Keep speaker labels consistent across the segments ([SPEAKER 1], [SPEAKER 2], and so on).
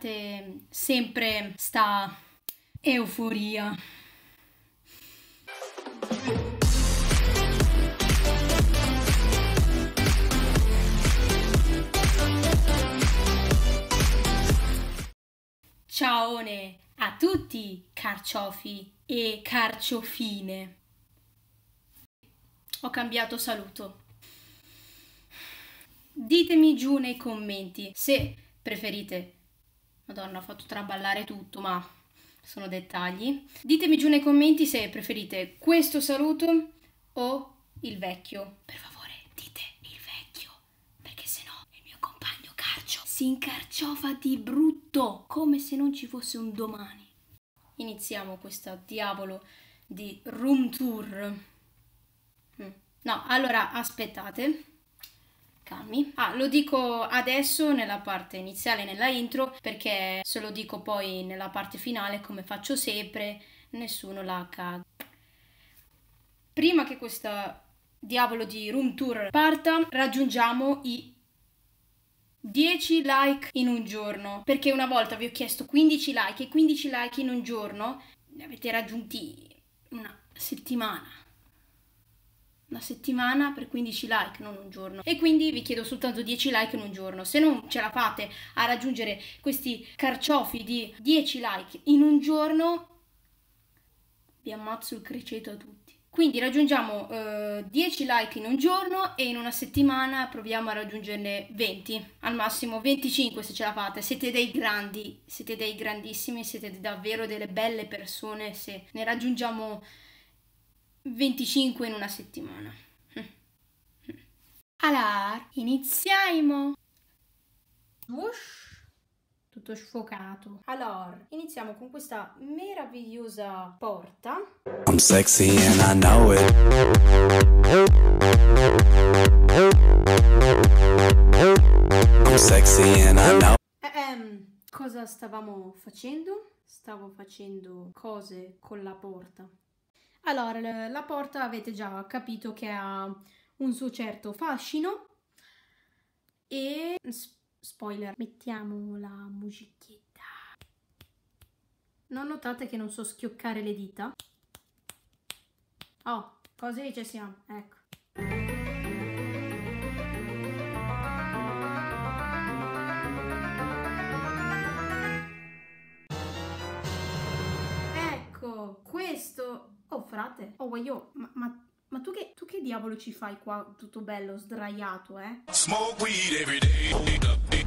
[SPEAKER 1] parte sempre sta euforia. Ciaone a tutti, carciofi e carciofine. Ho cambiato saluto. Ditemi giù nei commenti se preferite... Madonna, ho fatto traballare tutto, ma sono dettagli. Ditemi giù nei commenti se preferite questo saluto o il vecchio. Per favore, dite il vecchio, perché sennò il mio compagno Carcio si incarciofa di brutto, come se non ci fosse un domani. Iniziamo questa diavolo di room tour. No, allora aspettate, calmi. Lo dico adesso nella parte iniziale, nella intro, perché se lo dico poi nella parte finale, come faccio sempre, nessuno la caga. Prima che questa diavolo di room tour parta, raggiungiamo i 10 like in un giorno, perché una volta vi ho chiesto 15 like e 15 like in un giorno ne avete raggiunti una settimana. Una settimana per 15 like, non un giorno. E quindi vi chiedo soltanto 10 like in un giorno. Se non ce la fate a raggiungere questi carciofi di 10 like in un giorno, vi ammazzo il criceto a tutti. Quindi raggiungiamo 10 like in un giorno e in una settimana proviamo a raggiungerne 20, al massimo 25 se ce la fate. Siete dei grandi, siete dei grandissimi, siete davvero delle belle persone se ne raggiungiamo 25 in una settimana. Allora, iniziamo. Whoosh. Tutto sfocato. Allora, iniziamo con questa meravigliosa porta.
[SPEAKER 2] I'm sexy and I know it. I'm sexy and I know.
[SPEAKER 1] Cosa stavamo facendo? Stavo facendo cose con la porta. Allora, la porta avete già capito che ha un suo certo fascino e... spoiler, mettiamo la musichetta. Non notate che non so schioccare le dita? Oh, così ci siamo, ecco. Ecco, questo... Oh, frate. Oh, guaio, ma tu che diavolo ci fai qua tutto bello sdraiato, eh?
[SPEAKER 2] Smoke weed every day.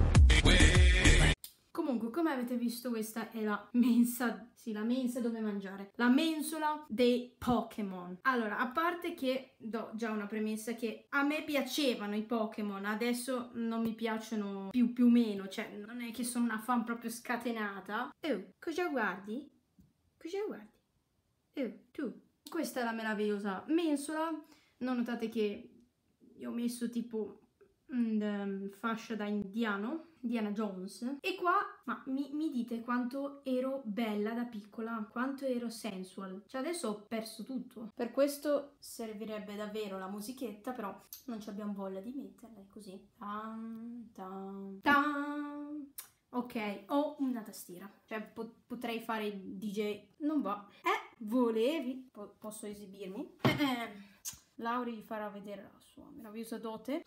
[SPEAKER 1] Comunque, come avete visto, questa è la mensa, sì, la mensa dove mangiare, la mensola dei Pokémon. Allora, a parte che do già una premessa che a me piacevano i Pokémon, adesso non mi piacciono più o meno, cioè non è che sono una fan proprio scatenata. Oh, cosa guardi? Cosa guardi? Oh, tu. Questa è la meravigliosa mensola. Non notate che io ho messo tipo fascia da Indiana Jones, e qua ma mi dite quanto ero bella da piccola, quanto ero sensual, cioè adesso ho perso tutto. Per questo servirebbe davvero la musichetta, però non ci abbiamo voglia di metterla, è così. Ok, ho una tastiera, cioè potrei fare il DJ, non va. Volevi? Posso esibirmi? Lauri vi farà vedere la sua meravigliosa dote.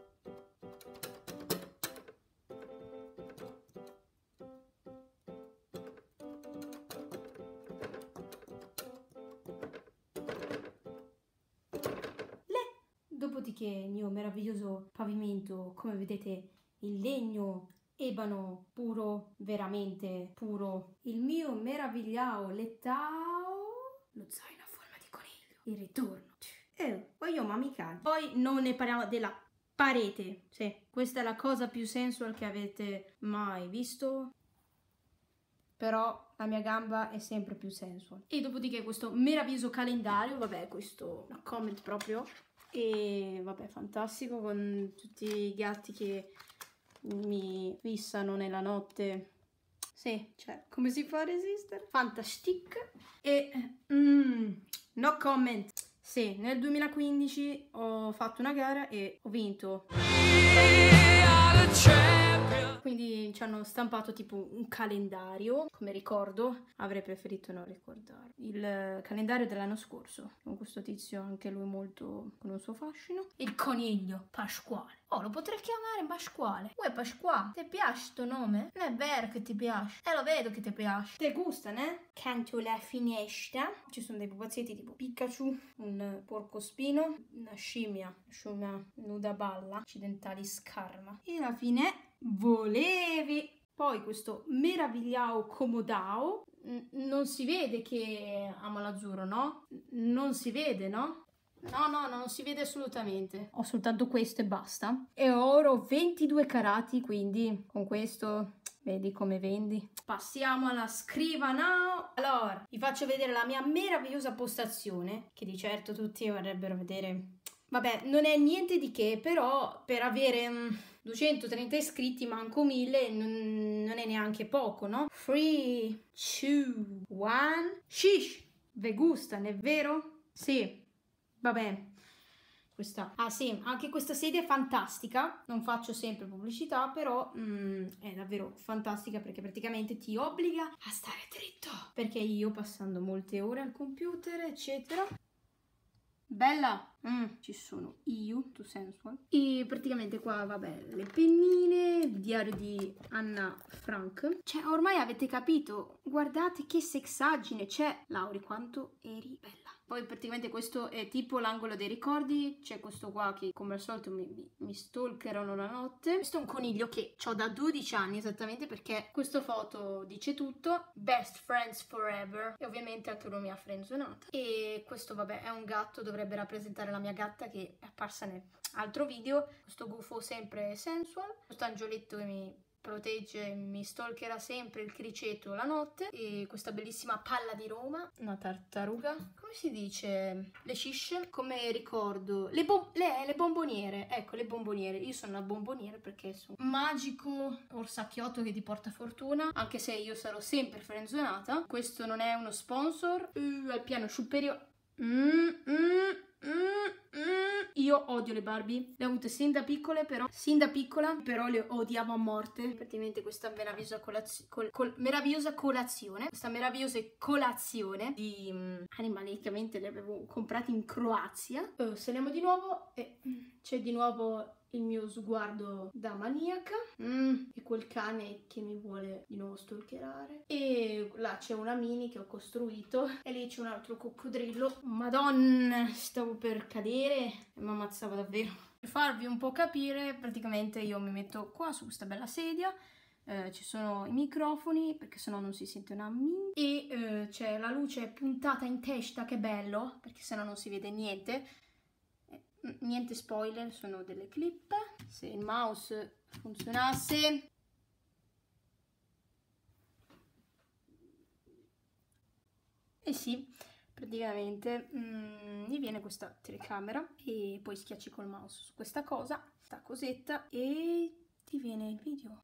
[SPEAKER 1] Dopodiché il mio meraviglioso pavimento, come vedete, il legno ebano puro, veramente puro. Il mio meravigliao lettao, lo zaino a forma di coniglio, il ritorno. Poi io mamma. Poi non ne parliamo della parete. Sì, questa è la cosa più sensual che avete mai visto. Però la mia gamba è sempre più sensual. E dopodiché questo meraviglioso calendario, vabbè, questo una comment proprio. E vabbè, fantastico, con tutti i gatti che mi fissano nella notte. Sì, cioè, come si fa a resistere? Fantastic. E no comment. Sì, nel 2015 ho fatto una gara e ho vinto. quindi ci hanno stampato tipo un calendario, come ricordo. Avrei preferito non ricordare il calendario dell'anno scorso, con questo tizio anche lui molto con un suo fascino. Il coniglio Pasquale. Oh, lo potrei chiamare Pasquale. Uè Pasquale, ti piace sto nome? Non è vero che ti piace, lo vedo che ti piace. Te gusta, né? Canto la finestra. Ci sono dei pupazzetti tipo Pikachu, un porcospino, una scimmia nuda balla, occidentali scarma. E alla fine volevi. Poi questo meravigliao comodao. Non si vede che ama l'azzurro, no? Non si vede, no? No, non si vede assolutamente. Ho soltanto questo e basta. E oro 22 carati, quindi con questo vedi come vendi. Passiamo alla scrivania. Allora, vi faccio vedere la mia meravigliosa postazione, che di certo tutti vorrebbero vedere. Vabbè, non è niente di che, però per avere 230 iscritti manco 1000 non è neanche poco, no? 3, 2, 1, shish! Ve gusta, non è vero? Sì. Vabbè, questa. Ah sì, anche questa sedia è fantastica. Non faccio sempre pubblicità, però è davvero fantastica perché praticamente ti obbliga a stare dritto. Perché io, passando molte ore al computer, eccetera. Bella, ci sono io, tu sensual. E praticamente qua, vabbè, le pennine, il diario di Anna Frank. Cioè, ormai avete capito, guardate che sexaggine c'è. Lauri, quanto eri bella. Poi praticamente questo è tipo l'angolo dei ricordi. C'è questo qua che come al solito mi stalkerano la notte. Questo è un coniglio che ho da 12 anni esattamente, perché questa foto dice tutto. Best friends forever. E ovviamente anche lui mi ha frenzonata. E questo vabbè è un gatto, dovrebbe rappresentare la mia gatta che è apparsa nell'altro video. Questo gufo sempre sensual. Questo angioletto che mi protegge, mi stalkerà sempre, il criceto la notte. E questa bellissima palla di Roma, una tartaruga, come si dice? Le scisce, come ricordo, le bomboniere, ecco le bomboniere. Io sono una bomboniera perché sono un magico orsacchiotto che ti porta fortuna, anche se io sarò sempre frenzonata. Questo non è uno sponsor. Al piano superiore. Io odio le Barbie, le ho avute sin da piccola, però le odiavo a morte. Praticamente questa meravigliosa colazione, questa meravigliosa colazione di animali che ovviamente le avevo comprati in Croazia. Saliamo di nuovo e c'è di nuovo il mio sguardo da maniaca e quel cane che mi vuole di nuovo stalkerare. E là c'è una mini che ho costruito e lì c'è un altro coccodrillo. Madonna, stavo per cadere e mi ammazzava davvero. Per farvi un po' capire, praticamente io mi metto qua su questa bella sedia. Ci sono i microfoni perché sennò non si sente una min. E c'è la luce puntata in testa, che bello, perché sennò non si vede niente. Niente spoiler, sono delle clip. Se il mouse funzionasse. E sì, praticamente gli viene questa telecamera e poi schiacci col mouse su questa cosa, sta cosetta, e ti viene il video.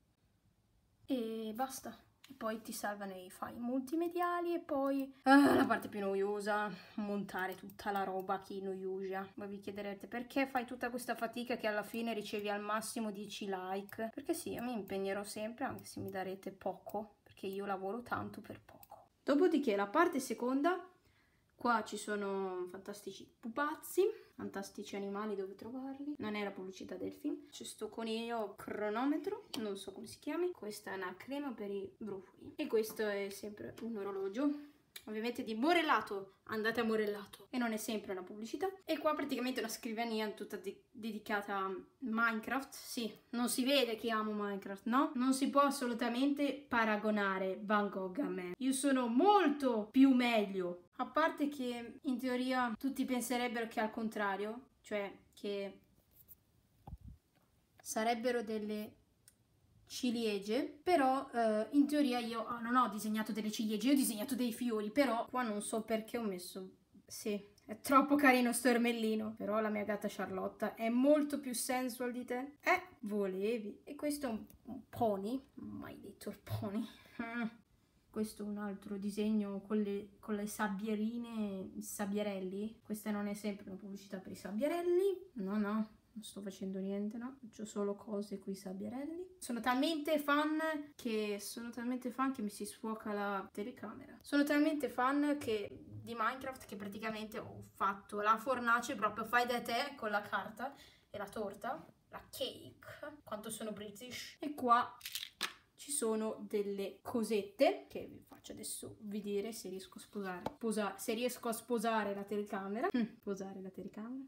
[SPEAKER 1] E basta. E poi ti salva nei file multimediali. E poi la parte più noiosa, montare tutta la roba che noiosa. Voi vi chiederete perché fai tutta questa fatica che alla fine ricevi al massimo 10 like. Perché sì, io mi impegnerò sempre, anche se mi darete poco, perché io lavoro tanto per poco. Dopodiché la parte seconda, qua ci sono fantastici pupazzi, fantastici animali, dove trovarli. Non è la pubblicità del film. C'è sto coniglio cronometro, non so come si chiami. Questa è una crema per i brufoli. E questo è sempre un orologio. Ovviamente di Morellato, andate a Morellato. E non è sempre una pubblicità. E qua praticamente una scrivania tutta dedicata a Minecraft. Sì, non si vede che amo Minecraft, no? Non si può assolutamente paragonare Van Gogh a me. Io sono molto più meglio. A parte che in teoria tutti penserebbero che al contrario, cioè che sarebbero delle ciliegie, però in teoria io non ho disegnato delle ciliegie, io ho disegnato dei fiori, però qua non so perché ho messo, sì, è troppo carino sto ermellino, però la mia gatta Charlotta è molto più sensual di te. Volevi. E questo è un pony, mai detto il pony. Questo è un altro disegno con le sabbierine, i sabbierelli. Questa non è sempre una pubblicità per i sabbierelli, no. Non sto facendo niente, no? Faccio solo cose coi sabbiarelli. Sono talmente fan che mi si sfuoca la telecamera. Sono talmente fan di Minecraft che praticamente ho fatto la fornace proprio fai da te con la carta e la torta, la cake. Quanto sono British. E qua ci sono delle cosette che vi faccio adesso vedere se riesco a sposare la telecamera. Posare la telecamera.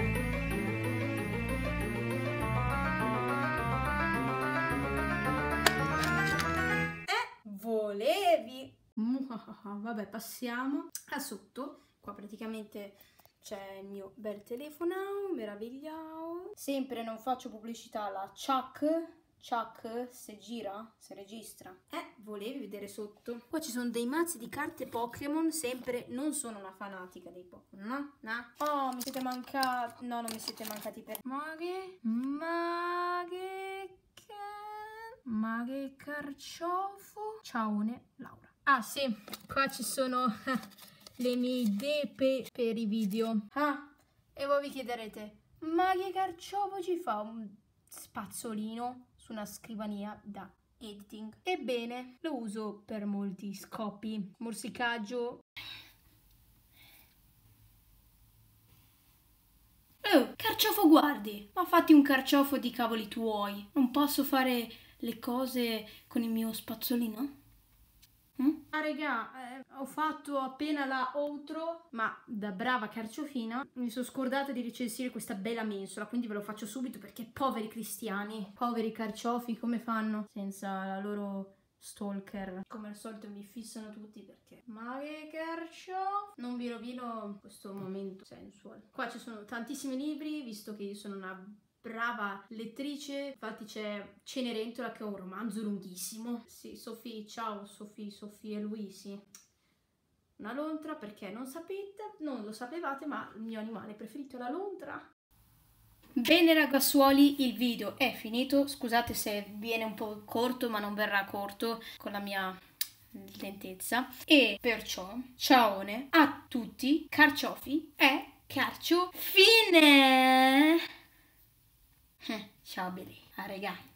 [SPEAKER 1] Volevi? Vabbè, passiamo a sotto. Qua praticamente c'è il mio bel telefono, meravigliao. Sempre non faccio pubblicità, la Chuck se gira, se registra. Volevi vedere sotto? Qua ci sono dei mazzi di carte Pokémon, sempre non sono una fanatica dei Pokémon, no? Oh, mi siete mancati. No, non mi siete mancati per... Ma che carciofo. Ciaone, Laura. Ah sì, qua ci sono le mie idee per i video. E voi vi chiederete, ma che carciofo ci fa un spazzolino su una scrivania da editing? Ebbene, lo uso per molti scopi. Morsicaggio. Oh, carciofo guardi, ma fatti un carciofo di cavoli tuoi. Non posso fare le cose con il mio spazzolino? Regà, ho fatto appena la outro, ma da brava carciofina mi sono scordata di recensire questa bella mensola, quindi ve lo faccio subito perché poveri cristiani, poveri carciofi, come fanno senza la loro stalker? Come al solito mi fissano tutti perché... Ma che carciofo! Non vi rovino questo momento sensual. Qua ci sono tantissimi libri, visto che io sono una brava lettrice, infatti c'è Cenerentola che è un romanzo lunghissimo. Sì, Sofì, ciao Sofì e Luisi. Una lontra perché non lo sapevate, ma il mio animale preferito è la lontra. Bene ragazzuoli, il video è finito. Scusate se viene un po' corto, ma non verrà corto con la mia lentezza. E perciò, ciaone a tutti, carciofi e carciofine! Ciao belli, regà.